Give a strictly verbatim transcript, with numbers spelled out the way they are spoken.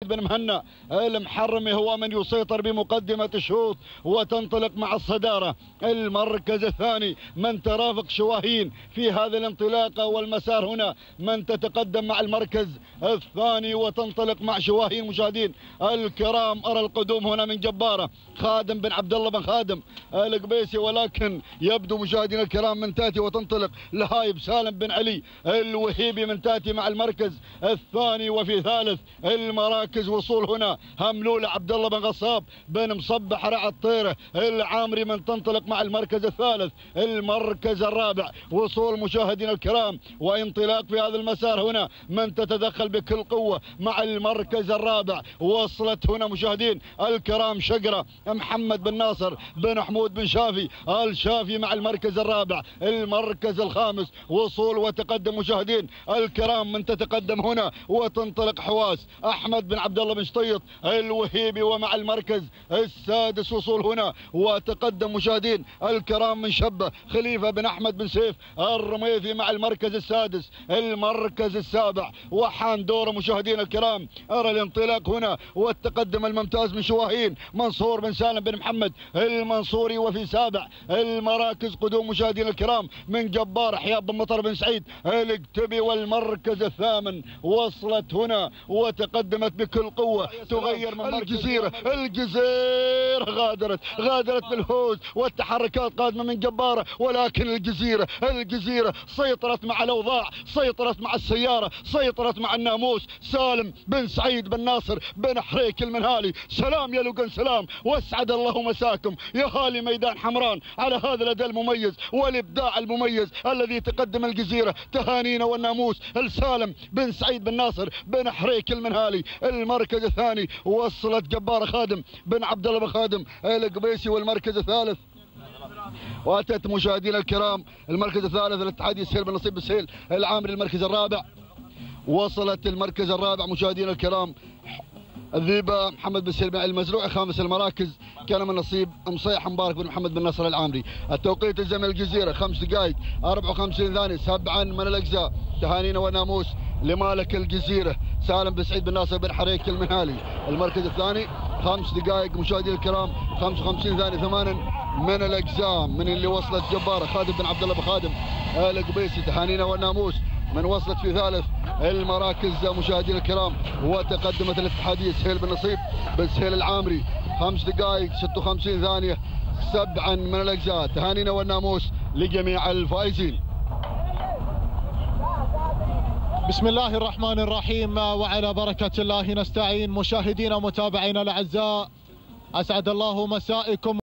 بن مهنا المحرمي هو من يسيطر بمقدمة الشوط وتنطلق مع الصدارة. المركز الثاني من ترافق شواهين في هذه الانطلاقة والمسار هنا من تتقدم مع المركز الثاني وتنطلق مع شواهين. مشاهدين الكرام أرى القدوم هنا من جبارة خادم بن عبد الله بن خادم القبيسي، ولكن يبدو مشاهدين الكرام من تاتي وتنطلق لهايب سالم بن علي الوهيبي من تاتي مع المركز الثاني. وفي ثالث المراكز وصول هنا هملولة عبد الله بن غصاب بن مصبح رع الطيره العامري من تنطلق مع المركز الثالث. المركز الرابع وصول مشاهدين الكرام وانطلاق في هذا المسار هنا من تتدخل بكل قوه مع المركز الرابع. وصلت هنا مشاهدين الكرام شقره محمد بن ناصر بن حمود بن شافي الشافي مع المركز الرابع. المركز الخامس وصول وتقدم مشاهدين الكرام من تتقدم هنا وتنطلق حواس احمد بن عبد الله بن شطيط الوهيبي، ومع المركز السادس وصول هنا وتقدم مشاهدين الكرام من شبه خليفه بن احمد بن سيف الرميثي مع المركز السادس. المركز السابع وحان دوره مشاهدين الكرام ارى الانطلاق هنا والتقدم الممتاز من شواهين منصور بن سالم بن محمد المنصوري. وفي سابع المراكز قدوم مشاهدين الكرام من جبار حياب بن مطر بن سعيد الكتبي. والمركز الثامن وصلت هنا وتقدمت بكل قوه تغير من الجزيره. الجزيره غادرت غادرت بالفوز والتحركات قادمه من جباره، ولكن الجزيره الجزيره سيطرت مع الاوضاع، سيطرت مع السياره، سيطرت مع الناموس. سالم بن سعيد بن ناصر بن حريك المنهالي، سلام يا لوقن سلام واسعد الله مساكم يا هالي ميدان حمران على هذا الاداء المميز والابداع المميز الذي تقدم الجزيره. تهانينا والناموس لسالم بن سعيد بن ناصر بن حريك المنهالي. المركز الثاني وصلت جباره خادم بن عبد الله بن خادم القبيسي. والمركز الثالث واتت مشاهدينا الكرام المركز الثالث الاتحادي السهيل بن نصيب السهيل العامري. المركز الرابع وصلت المركز الرابع مشاهدينا الكرام الذيبه محمد بن سليم المزروعي. خامس المراكز كان من نصيب مصيح مبارك بن محمد بن نصر العامري. التوقيت الزمن الجزيره خمس دقائق أربعة وخمسين ثانيه سبعا من الاجزاء. تهانينا وناموس لمالك الجزيره سالم بن سعيد بن ناصر بن حريك المنهالي. المركز الثاني خمس دقائق مشاهدينا الكرام خمسة وخمسين ثانيه ثمانا من الاجزاء من اللي وصلت جباره خادم بن عبد الله بن خادم القبيسي. تهانينا والناموس من وصلت في ثالث المراكز مشاهدينا الكرام وتقدمت الاتحاديه سهيل بن نصيب بن سهيل العامري خمس دقائق ستة وخمسين ثانيه سبعا من الاجزاء. تهانينا والناموس لجميع الفائزين. بسم الله الرحمن الرحيم وعلى بركه الله نستعين. مشاهدينا ومتابعينا الاعزاء اسعد الله مسائكم.